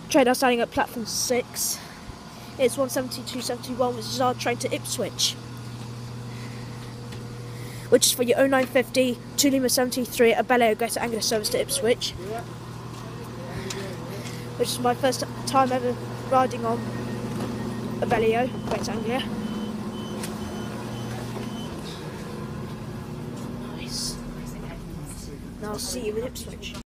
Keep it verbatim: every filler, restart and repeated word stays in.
train now standing at platform six. It's one seventy-two seventy-one, which is our train to Ipswich, which is for your oh nine fifty two Lima seventy-three at Belleo Greater Anglia service to Ipswich, which is my first time ever riding on a Belleo Greater Anglia. Nice. Now I'll see you in Ipswich.